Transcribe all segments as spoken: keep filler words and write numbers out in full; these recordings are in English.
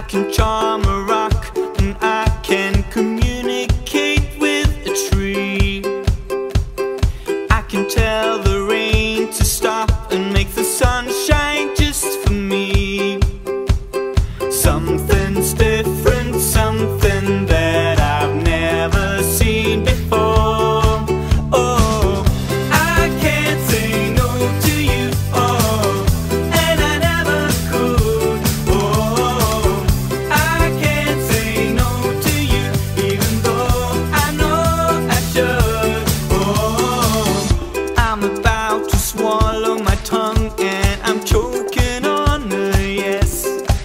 can charm a rock, and I can communicate with a tree. I can tell the rain to stop and make the sun shine just for me. Something's different, something that I've never seen before. Oh, I can't say no to you, oh, and I never could. Oh, I can't say no to you, even though I know I should. Oh, I'm about to swallow my tongue and I'm choking on a yes.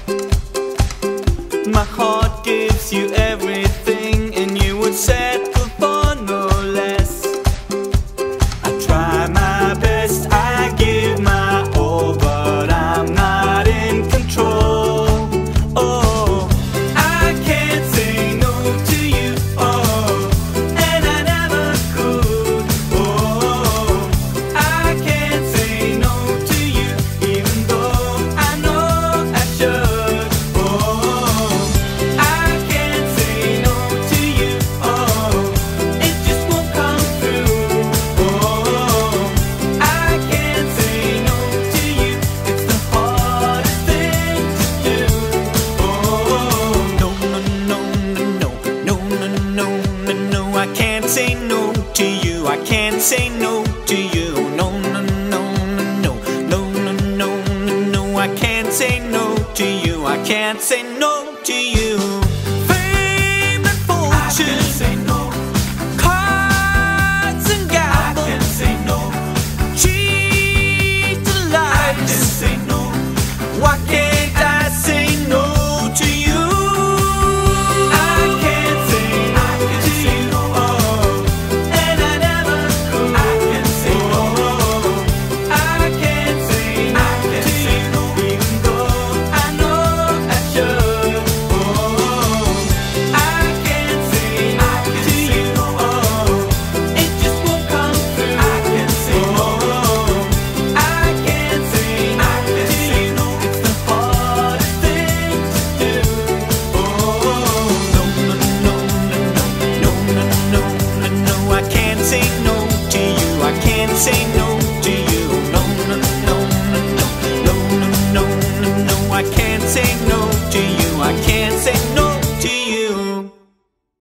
My heart gives you everything and you would settle for no less. I try my best, I give my all, but I'm not in control. Oh, I can't say no to you, oh, and I never could. Oh, I can't say no to you, even though I know I should. Oh, I can't say no to you, oh, it just won't come through. Oh, I can't say no to you, it's the hardest thing to do. Oh, no, no, no, no, no, no, no, no, no, I can't say no to you, I can't say no to you. No, no, no, no, no, no, no, no, no, I can't say no to you, I can't say no to you. Fame and fortune, I can't say no. Cards and gamble, I can't say no. Cheat and lies, I can't say no. Why can't I say no to you? I can't say no to you, oh, and I never could. I can't say no. I can't say no to you, even though I know I should. Oh, I can't say no to you, oh, it just won't come through. I can't say no. I can't say no to you, it's the hardest thing to do. Oh, no, no, no, no, no, no, no, no, no, I can't say no to you, I can't say no.